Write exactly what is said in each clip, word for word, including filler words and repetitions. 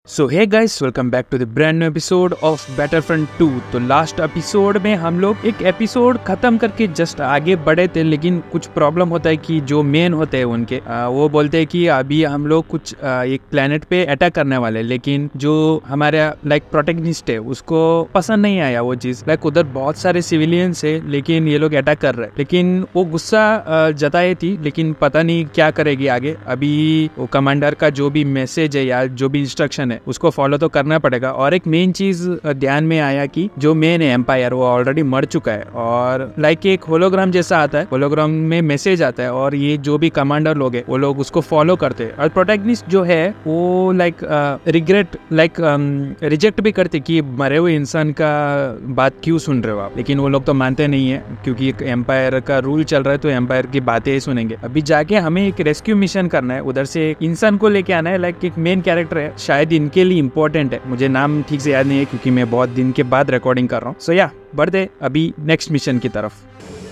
So hey guys, welcome back to the brand new episode of Battlefront two. तो last episode में हम लोग एक एपिसोड खत्म करके जस्ट आगे बढ़े थे, लेकिन कुछ प्रॉब्लम होता है कि जो मेन होते हैं उनके आ, वो बोलते हैं कि अभी हम लोग कुछ आ, एक प्लेनेट पे अटैक करने वाले, लेकिन जो हमारा लाइक प्रोटेक्निस्ट है उसको पसंद नहीं आया वो चीज़। लाइक उधर बहुत सारे सिविलियंस है लेकिन ये लोग अटैक कर रहे हैं, लेकिन वो गुस्सा जताए थी, लेकिन पता नहीं क्या करेगी आगे। अभी वो कमांडर का जो भी मैसेज है या जो भी इंस्ट्रक्शन है उसको फॉलो तो करना पड़ेगा। और एक मेन चीज ध्यान में आया कि जो मेन है एम्पायर वो ऑलरेडी मर चुका है, और लाइक एक होलोग्राम जैसा आता है, होलोग्राम में मैसेज आता है और ये जो भी कमांडर लोग है वो लोग उसको फॉलो करते हैं। और प्रोटैगनिस्ट जो है वो लाइक रिग्रेट लाइक रिजेक्ट भी करते कि मरे हुए इंसान का बात क्यों सुन रहे हो आप, लेकिन वो लोग तो मानते नहीं है क्योंकि एक एम्पायर का रूल चल रहा है तो एम्पायर की बातें ही सुनेंगे। अभी जाके हमें एक रेस्क्यू मिशन करना है, उधर से एक इंसान को लेके आना है। लाइक एक मेन कैरेक्टर है, शायद इनके लिए इम्पोर्टेंट है, मुझे नाम ठीक से याद नहीं है क्योंकि मैं बहुत दिन के बाद रिकॉर्डिंग कर रहा हूँ। सो या बढ़ते अभी नेक्स्ट मिशन की तरफ।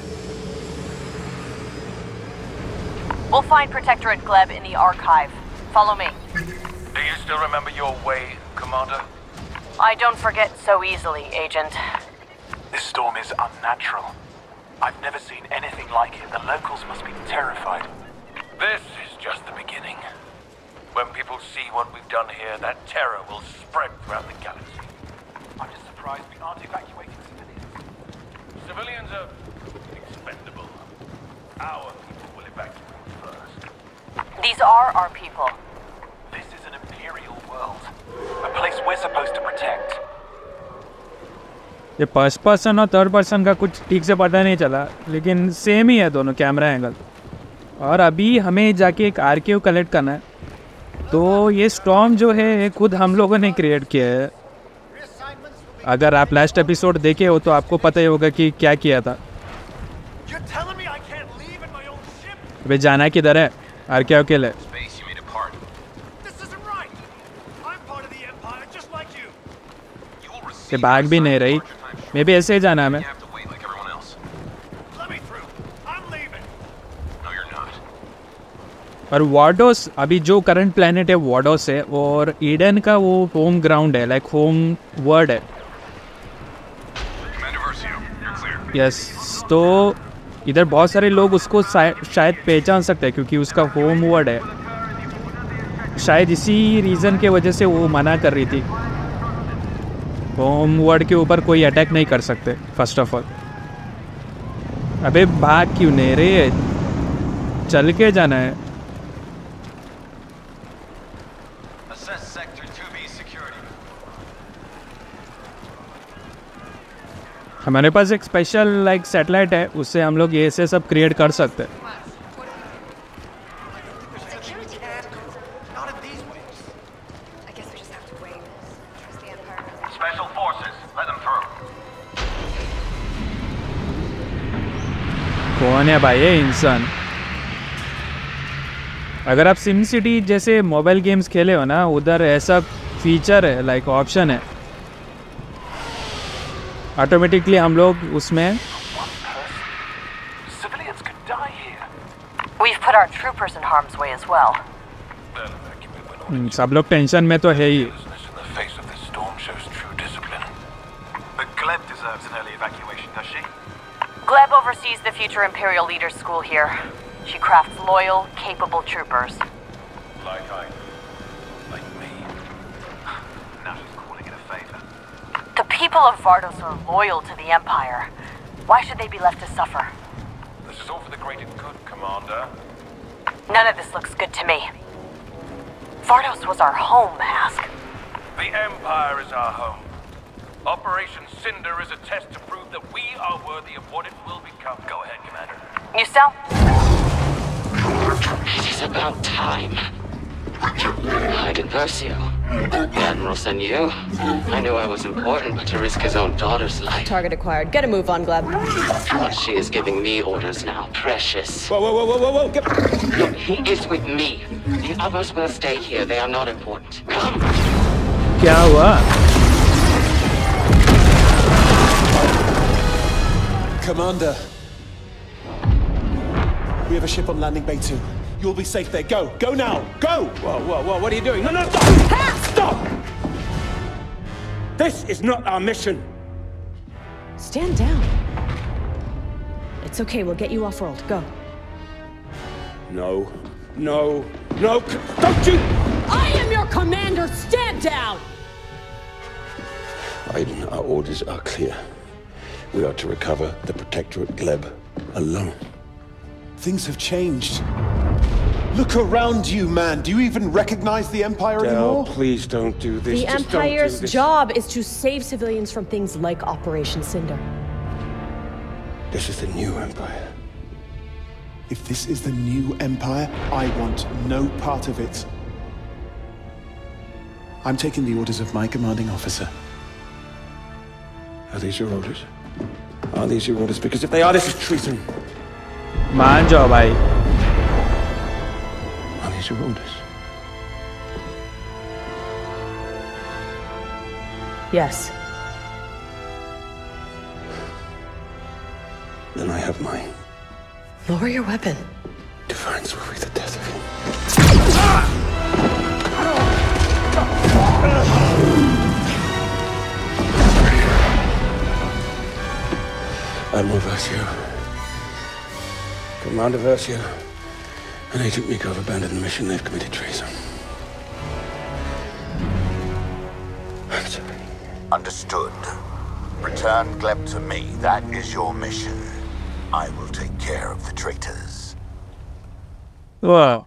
We'll find Protectorate Gleb in the archive. Follow me. Do you still remember your way, Commander? I don't forget so easily, Agent. This storm is unnatural. I've never seen anything like it. The locals must be terrified. This is just the beginning. When people see what we've done here, that terror will spread throughout the galaxy. I'm just surprised we aren't evacuating civilians. Civilians are expendable. Our people will evacuate first. These are our people. This is an imperial world. A place we're supposed to protect. ये first person और third person का कुछ ठीक से पता नहीं चला, लेकिन सेम ही है दोनों कैमरा एंगल। और अभी हमें जाके एक आर्काइव कलेक्ट करना है। तो ये स्टॉर्म जो है खुद हम लोगों ने क्रिएट किया है। अगर आप लास्ट एपिसोड देखे हो तो आपको पता ही होगा कि क्या किया था। अबे जाना किधर है आर्काइव के लिए? ये भाग भी नहीं रही, मे भी ऐसे ही जाना हमें। और वार्डोस, अभी जो करंट प्लेनेट है वार्डोस है, और ईडन का वो होम ग्राउंड है, लाइक होम वर्ल्ड है। यस, तो इधर बहुत सारे लोग उसको शायद पहचान सकते हैं क्योंकि उसका होम वर्ल्ड है। शायद इसी रीज़न के वजह से वो मना कर रही थी। होम वर्ल्ड के ऊपर कोई अटैक नहीं कर सकते फर्स्ट ऑफ ऑल। अबे भाग क्यों नहीं रहे, चल के जाना है। हमारे पास एक स्पेशल लाइक सैटेलाइट है, उससे हम लोग ये से सब क्रिएट कर सकते हैं। कौन है भाई ये इंसान? अगर आप सिम सिटी जैसे मोबाइल गेम्स खेले हो ना, उधर ऐसा फीचर है, लाइक ऑप्शन है, ऑटोमेटिकली हम लोग उसमें We've put our troopers in harm's way as well. सब लोग टेंशन में तो है ही। Gleb oversees the future Imperial Leaders School here. She crafts loyal, capable troopers. Like I, like me. Now she's calling it a favor. The people of Vardos are loyal to the Empire. Why should they be left to suffer? This is all for the greater good, Commander. None of this looks good to me. Vardos was our home, Ask. The Empire is our home. Operation Cinder is a test to prove that we are worthy of what it will become. Go ahead, Commander. You sell? It is about time. Hyden Versio. The Admiral sent you. I knew I was important, but to risk his own daughter's life. Target acquired. Get a move on, Gleb. But she is giving me orders now. Precious. Whoa, whoa, whoa, whoa, whoa! Get... Look, he is with me. The others will stay here. They are not important. Come. क्या हुआ? Commander, we have a ship on landing bay two. You'll be safe there. Go, go now, go! Whoa, whoa, whoa! What are you doing? No, no, stop! Stop! This is not our mission. Stand down. It's okay, we'll get you off-world. Go. No, no, no, don't you! I am your commander! Stand down! Aiden, our orders are clear. We are to recover the Protectorate Gleb alone. Things have changed. Look around you, man. Do you even recognize the Empire Del, anymore? please don't do this. The Just don't do Empire's this. job is to save civilians from things like Operation Cinder. This is the new Empire. If this is the new Empire, I want no part of it. I'm taking the orders of my commanding officer. Are these your orders? Are these your orders? Because if they are, this is treason. मान जाओ भाई. Are these your orders? Yes. Then I have mine. Lower your weapon. Defiance will be the death of him. Admiral Versio, Commander Versio, and Agent Miko have abandoned the mission. They've committed treason. I'm sorry. Understood. Return Gleb to me. That is your mission. I will take care of the traitors. वाह,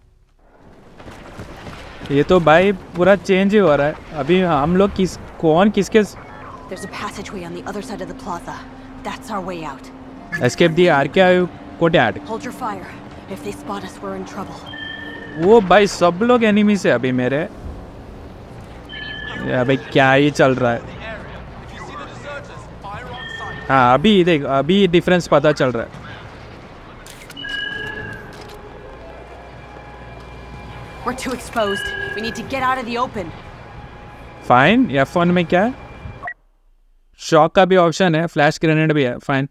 ये तो भाई पूरा change ही हो रहा है. अभी हम लोग किस कौन किसके There's a passageway on the other side of the plaza. That's our way out. escape the archive courtyard. Hold your fire. If they spot us, we're in trouble. वो भाई सब लोग एनिमी से अभी मेरे. या भाई क्या ही चल रहा है. हाँ अभी देख अभी डिफरेंस पता चल रहा है. We're too exposed. We need to get out of the open. Fine. या फोन में क्या है? शॉक का भी ऑप्शन है, फ्लैश ग्रेनेड भी है. Fine.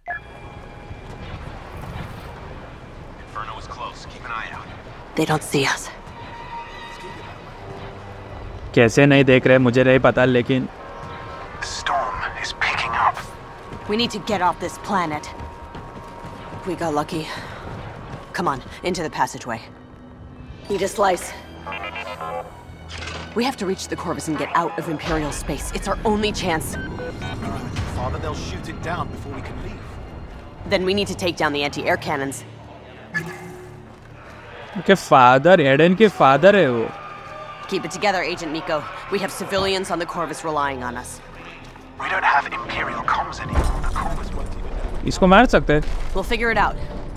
They don't see us. कैसे नहीं देख रहे मुझे नहीं पता, लेकिन The storm is picking up. We need to get off this planet. We got lucky. Come on, into the passageway. Need a slice. We have to reach the Corvus and get out of Imperial space. It's our only chance. Father, they'll shoot it down before we can leave. Then we need to take down the anti-air cannons. के father Iden के father है वो. Keep it together, Agent Miko. We have civilians on the Corvus relying on us. We don't have Imperial comms anymore. The Corvus won't even... इसको मार सकते हैं. We'll figure it out.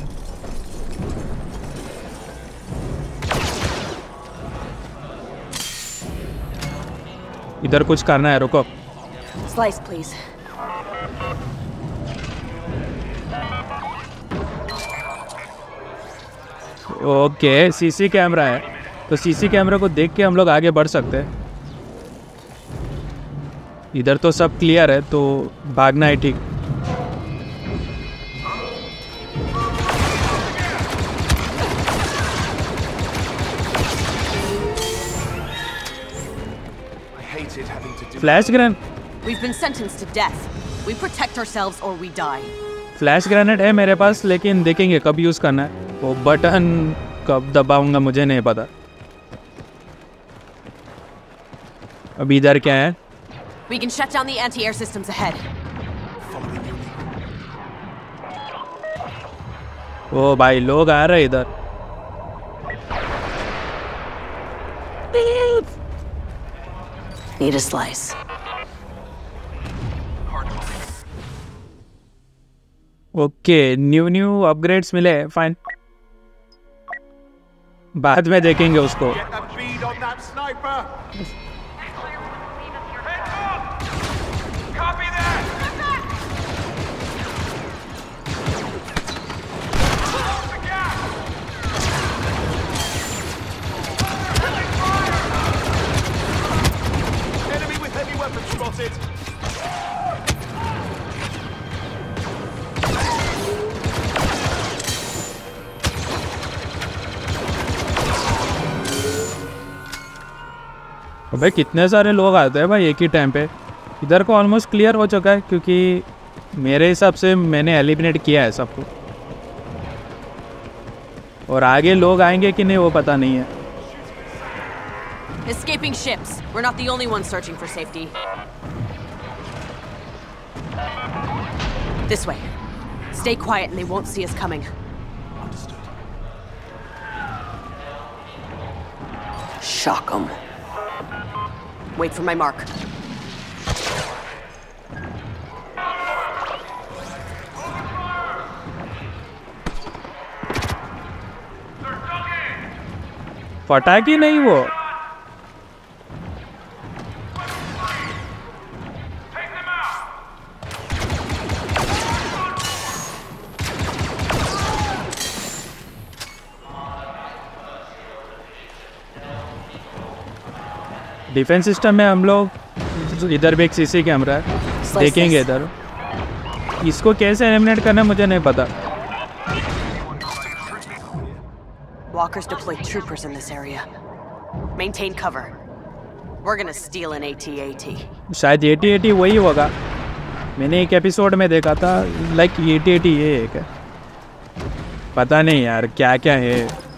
इधर कुछ करना है, रुको. Slice, please. Okay CC camera है, तो सीसी कैमरा को देख के हम लोग आगे बढ़ सकते हैं. इधर तो सब क्लियर है, तो भागना है. ठीक. Flash grenade. We've been sentenced to death. We protect ourselves or we die. Flash grenade है मेरे पास, लेकिन देखेंगे कब यूज़ करना है. वो बटन कब दबाऊंगा मुझे नहीं पता. अभी इधर क्या है? We can shut down the anti-air systems ahead. ओ भाई लोग आ रहे इधर. Need a slice. Okay new new upgrades मिले. फाइन, बाद में देखेंगे उसको. Get a bead on that sniper! Copy that! Enemy with heavy weapons spotted! अबे कितने सारे लोग आते हैं भाई एक ही टाइम पे. इधर को ऑलमोस्ट क्लियर हो चुका है क्योंकि मेरे हिसाब से मैंने एलिमिनेट किया है सबको, और आगे लोग आएंगे कि नहीं वो पता नहीं है। Escaping ships. We're not the only ones searching for safety. This way. Stay quiet and they won't see us coming. Understood. Shock 'em. Wait for my mark. फटा कि नहीं वो? डिफेंस सिस्टम में हम लोग इधर भी एक सीसी कैमरा है, देखेंगे इधर। इसको कैसे एलिमिनेट करना है मुझे नहीं पता। Walkers deploy troopers in this area. Maintain cover. We're gonna steal an A T A T. शायद A T A T वही होगा, मैंने एक एपिसोड में देखा था like A T A T ये एक है, पता नहीं यार क्या क्या है।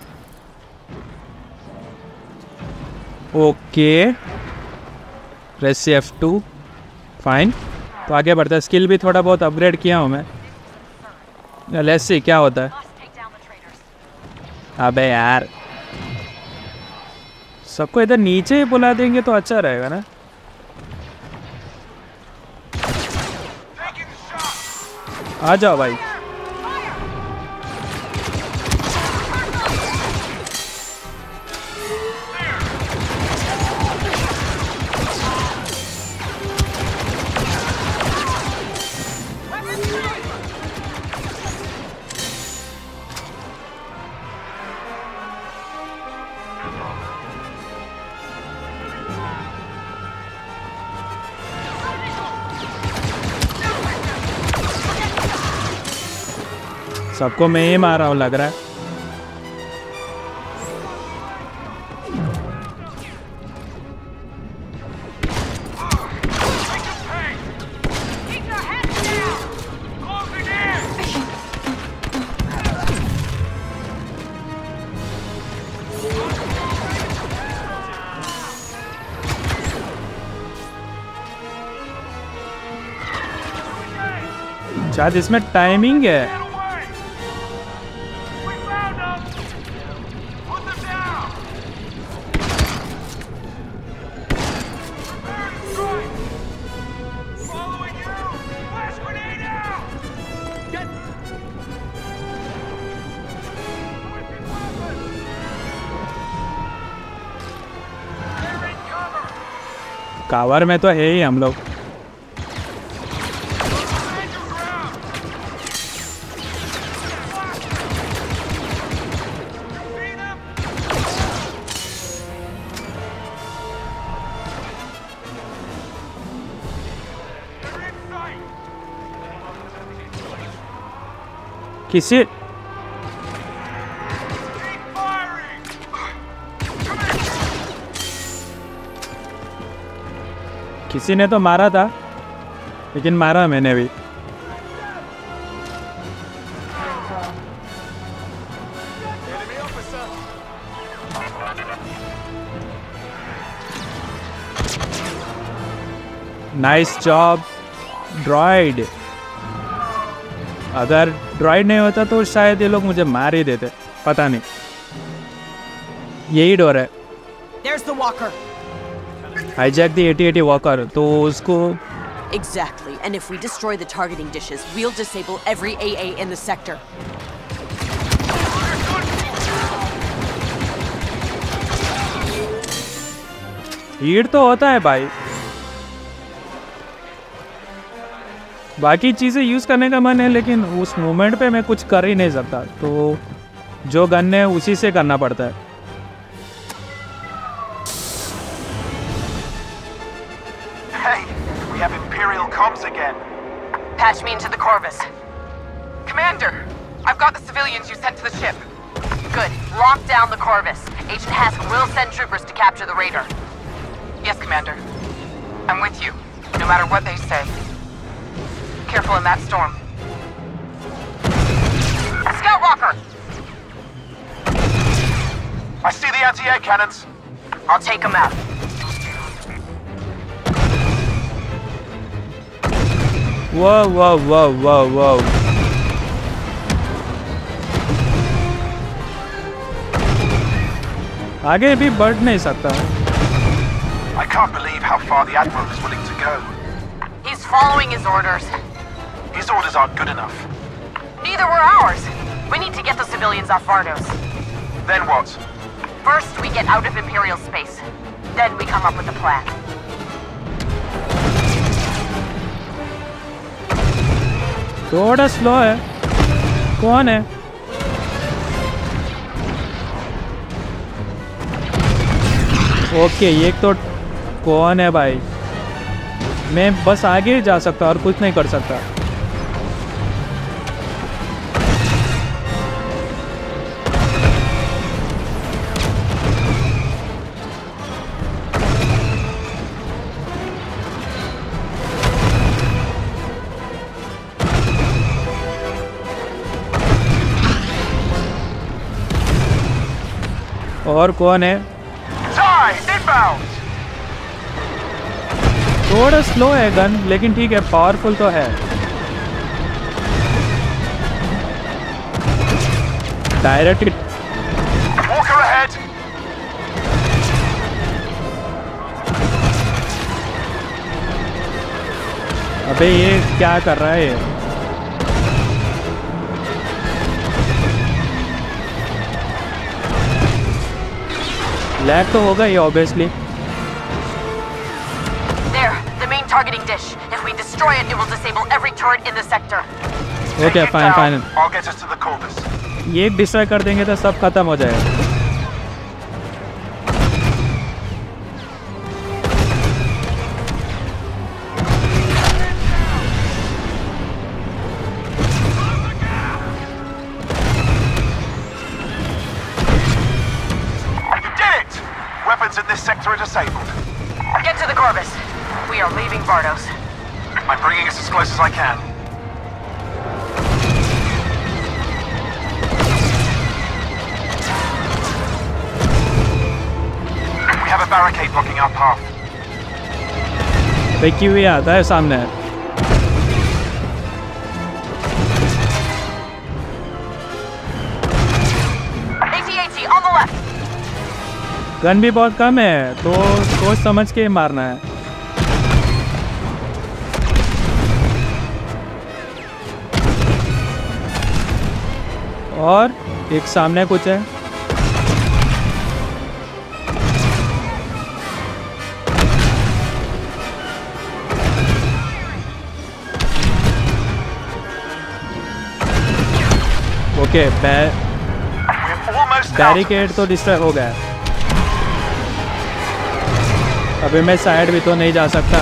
Okay press F to, fine. तो आगे बढ़ता है, स्किल भी थोड़ा बहुत अपग्रेड किया हूँ मैं। लेट्स सी क्या होता है। अबे यार सबको इधर नीचे ही बुला देंगे तो अच्छा रहेगा ना। आ जाओ भाई। सबको मैं ही मार रहा हूँ लग रहा है। शायद इसमें टाइमिंग है। कावर में तो है ही हम लोग। किसी किसी ने तो मारा था, लेकिन मारा मैंने भी। Nice job droid. अगर ड्रॉइड नहीं होता तो शायद ये लोग मुझे मार ही देते, पता नहीं। यही डर है। There's the walker. Hijack the A T A T walker, तो उसको Exactly. And if we destroy the targeting dishes, we'll disable every A A in the sector. Heat तो होता है भाई, बाकी चीज़ें यूज़ करने का मन है, लेकिन उस मोमेंट पे मैं कुछ कर ही नहीं सकता, तो जो गन है उसी से करना पड़ता है। Hey, we have Imperial comms again. Patch me into the Corvus. Commander, I've got the civilians you sent to the ship. Good. Lock down the Corvus. Agent Hask will send troopers to capture the raider. Yes, Commander. I'm with you. no matter what they say. Careful in that storm. Scout Walker! I see the anti-air cannons. I'll take them out. Whoa, whoa, whoa, whoa, whoa. आगे भी बढ़ नहीं सकता. I can't believe how far the Admiral is willing to go. He's following his orders. His orders aren't good enough. Neither were ours. We need to get the civilians off Vardos. Then what? First, we get out of Imperial space. Then we come up with a plan. थोड़ा slow है. कौन है? Okay, ये तो कौन है भाई? मैं बस आगे ही जा सकता और कुछ नहीं कर सकता. और कौन है? थोड़ा स्लो है गन, लेकिन ठीक है, पावरफुल तो है. डायरेक्ट. Walker ahead. अबे ये क्या कर रहा है? लैग तो होगा ही obviously. There, the main targeting dish. If we destroy it, it will disable every turret in the sector. Okay, fine, fine. I'll get us to the Corvus. ये एक डिस्ट्रॉय कर देंगे तो सब खत्म हो जाएगा. Weapons in this sector are disabled. Get to the Corvus. We are leaving Vardos. I'm bringing us as close as I can. We have a barricade blocking our path. देखिए हुई आता है सामने. AT-AT on the left. Gun भी बहुत कम है, तो सोच समझ के मारना है. और एक सामने कुछ है. ओके, बैरिकेड तो डिस्ट्रॉय हो गया. अभी मैं साइड भी तो नहीं जा सकता.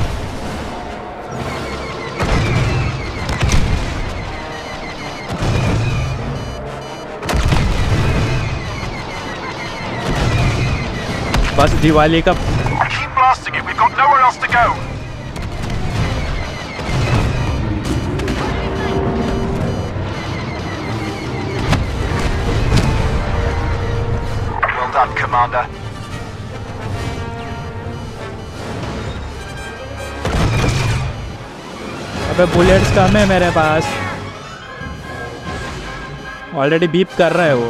बस दिवाली का. Keep blasting it. We've got nowhere else to go. Well done, Commander. अबे बुलेट्स कम है मेरे पास. ऑलरेडी बीप कर रहा है वो.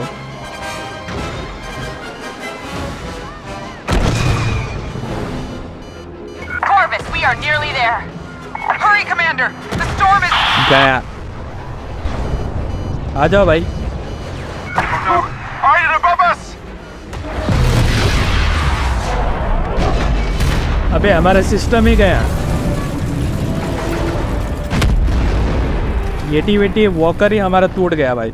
Corvus, we are nearly there. Hurry, Commander. The storm is. गया. आ जाओ भाई. No, iron above us. अबे हमारा सिस्टम ही गया. येटी वेटी वॉकर ही हमारा टूट गया भाई.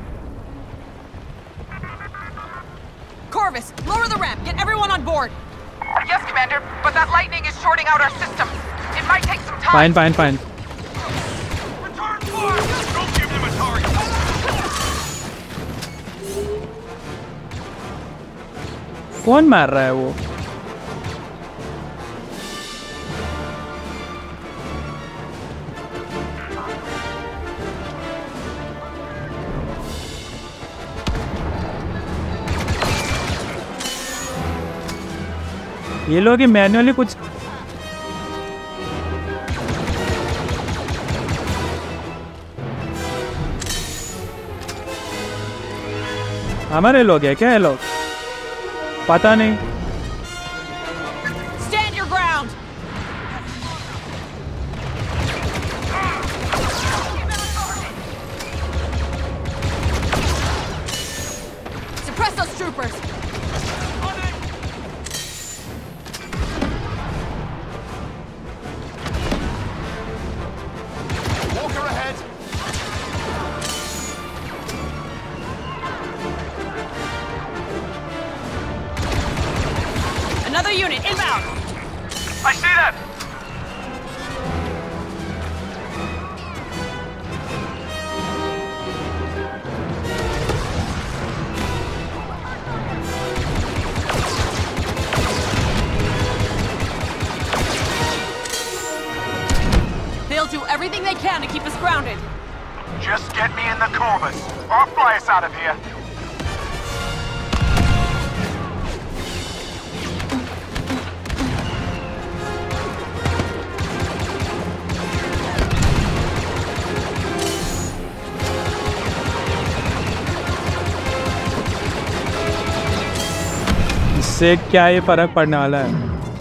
Corvus, lower the ramp. Get everyone on board. Yes, Commander, but that lightning is shorting out our system. It might take some time. Fine, fine, fine. Return fire. Don't give them a target. कौन मार रहा है वो? ये लोग ही manually कुछ हमारे लोग हैं क्या ये लोग? पता नहीं। Stand your ground. Suppress those troopers. Walker ahead. Another unit inbound. I see them. They'll do everything they can to keep us grounded. Just get me in the Corvus. I'll fly us out of here. इससे क्या ये फर्क पड़ने वाला है?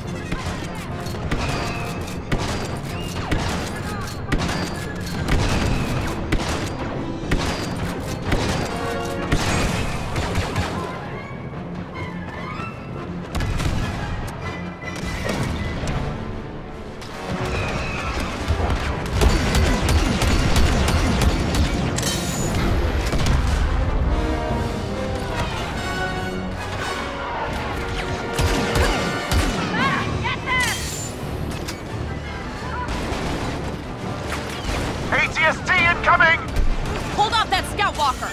A T S T incoming! Hold off that scout walker.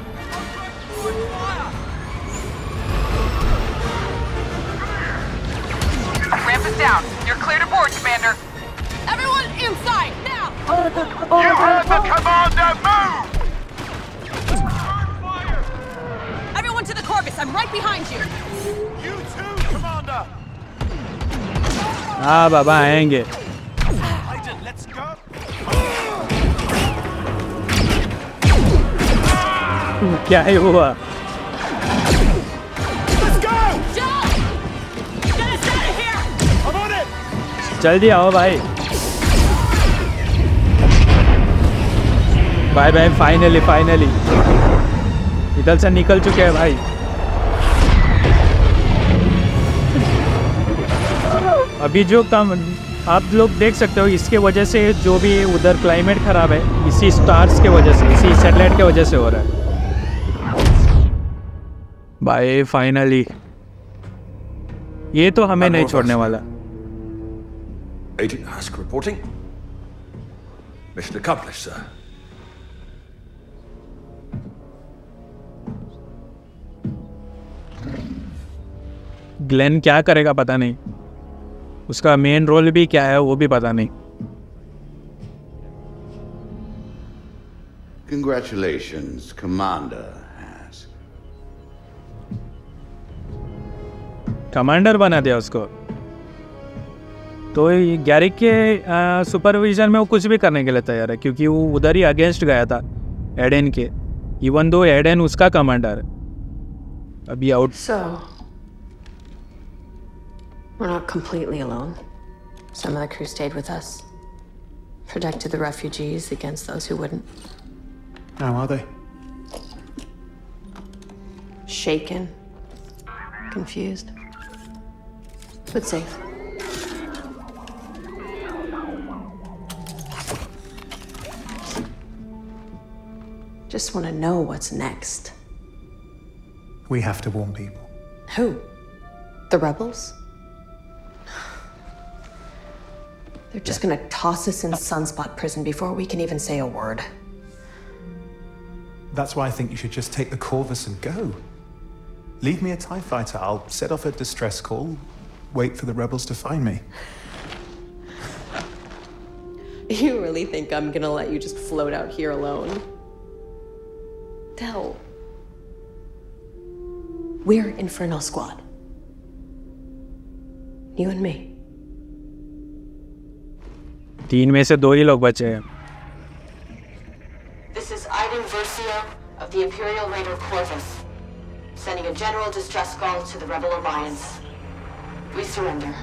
Ramp is down. You're clear to board, Commander. Everyone inside now. You heard the commander! Move! Everyone to the Corvus. I'm right behind you. You too, Commander! हाँ बाबा आएंगे। Aiden, let's go! क्या ही हुआ? Let's go! Joel! Get us out of here! I'm on it! जल्दी आओ भाई। Bye bye finally finally इधर से निकल चुके हैं भाई। अभी जो काम आप लोग देख सकते हो इसके वजह से जो भी उधर क्लाइमेट ख़राब है इसी स्टार्स के वजह से इसी सैटेलाइट के वजह से हो रहा है भाई। फाइनली ये तो हमें नहीं छोड़ने वाला। Agent Husk reporting. Mission accomplished, sir. Glenn क्या करेगा पता नहीं, उसका मेन रोल भी क्या है वो भी पता नहीं। Congratulations, Commander Hask. कमांडर बना दिया उसको, तो गैरिक के सुपरविजन में वो कुछ भी करने के लिए तैयार है क्योंकि वो उधर ही अगेंस्ट गया था एडेन के, इवन दो एडेन उसका कमांडर है अभी out. So, we're not completely alone. Some of the crew stayed with us. Protected the refugees against those who wouldn't. How are they? Shaken. Confused. But safe. Just want to know what's next. We have to warn people. Who? The rebels? They're just gonna toss us in Sunspot Prison before we can even say a word. That's why I think you should just take the Corvus and go. Leave me a TIE fighter. I'll set off a distress call, wait for the rebels to find me. You really think I'm gonna let you just float out here alone? Del. We're Infernal Squad. You and me. तीन में से दो ही लोग बचे हैं. This is Iden Versio of the Imperial Raider Corvus, sending a general distress call to the Rebel Alliance. We surrender.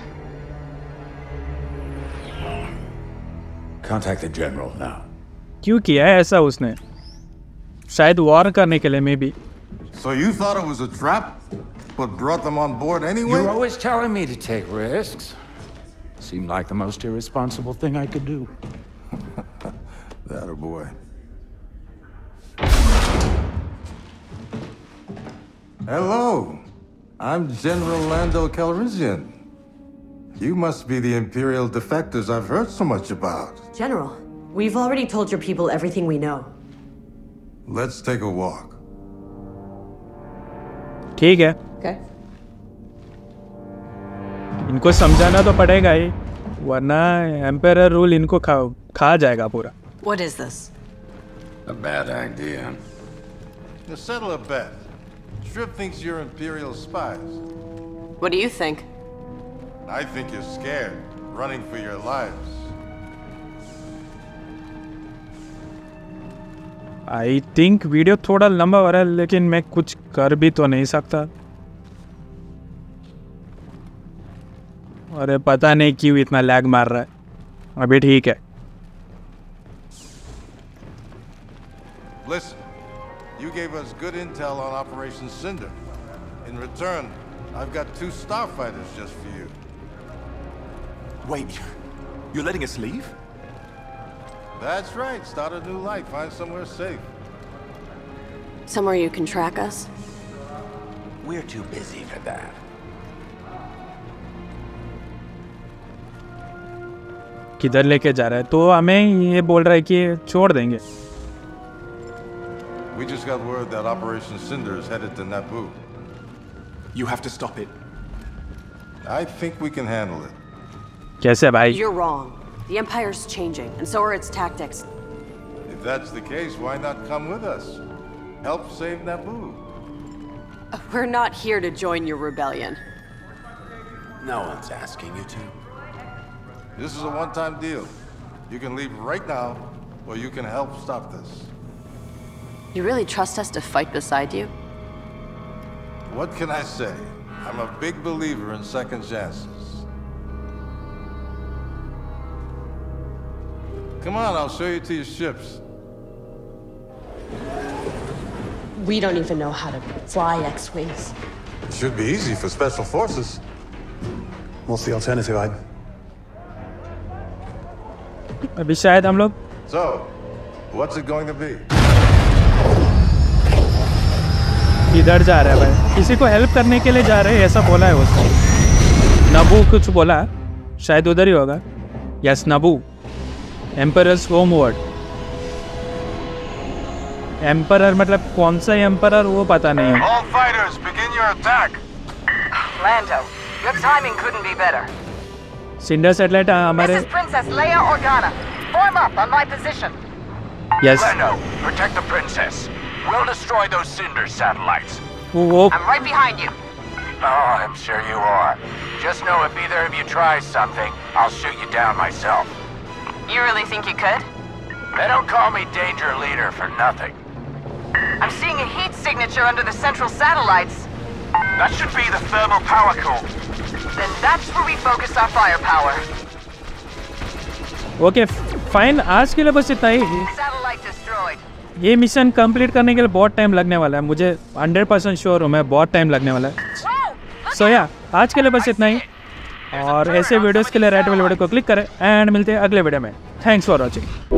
Contact the general now. क्यों किया है ऐसा उसने? शायद वॉर करने के लिए maybe. So you thought it was a trap, but brought them on board anyway? You're always telling me to take risks. Seemed like the most irresponsible thing I could do. That a boy. Hello. I'm General Lando Calrissian. You must be the Imperial defectors I've heard so much about. General, we've already told your people everything we know. Let's take a walk. ठीक है. Okay. इनको समझाना तो पड़ेगा ही, वरना empire rule इनको खा खा जाएगा पूरा. What is this? A bad idea. Now settle a bet. Strip thinks you're Imperial spies. What do you think? I think you're scared, running for your lives. I think video थोड़ा लंबा हो रहा है, लेकिन मैं कुछ कर भी तो नहीं सकता. अरे पता नहीं क्यों इतना लैग मार रहा है. अभी ठीक है. Listen, you gave us good intel on Operation Cinder. In return, I've got two starfighters just for you. Wait, you're letting us leave? That's right. Start a new life. Find somewhere safe. Somewhere you can track us? We're too busy for that. किधर लेके जा रहा है? तो हमें ये बोल रहा है कि छोड़ देंगे. We just got word that Operation Cinder is headed to Naboo. You have to stop it. I think we can handle it. कैसे भाई? You're wrong. The Empire's changing, and so are its tactics. If that's the case, why not come with us? Help save Naboo. We're not here to join your rebellion. No one's asking you to. This is a one-time deal. You can leave right now, or you can help stop this. You really trust us to fight beside you? What can I say? I'm a big believer in second chances. Come on, I'll show you to your ships. We don't even know how to fly X-Wings. It should be easy for Special Forces. What's the alternative, Iden? अभी शायद हम लोग. So, what's it going to be? इधर जा रहा है भाई. किसी को हेल्प करने के लिए जा रहे हैं ऐसा बोला है उसने. नबू कुछ बोला, शायद उधर ही होगा. Yes, Naboo. Emperor's homeward. Emperor मतलब कौन सा एम्परर वो पता नहीं है. All fighters, begin your attack. Lando, your timing couldn't be better. Cinder satellite हमारे. This is Princess Leia Organa. Form up on my position. Yes. Lando, protect the princess. We'll destroy those Cinder satellites. वो वो I'm right behind you. Oh, I'm sure you are. Just know if either of you tries something, I'll shoot you down myself. You really think you could? They don't call me Danger Leader for nothing. I'm seeing a heat signature under the central satellites. That should be the thermal power core. Then that's where we focus our firepower. Okay fine. आज के लिए बस इतना ही. Satellite destroyed. ये mission complete करने के लिए बहुत टाइम लगने वाला है. मुझे हंड्रेड परसेंट श्योर हूँ मैं, बहुत टाइम लगने वाला है. सो so, या आज के लिए बस इतना ही. और ऐसे वीडियोस के लिए रेड वाले वीडियो को क्लिक करें एंड मिलते हैं अगले वीडियो में. Thanks for watching.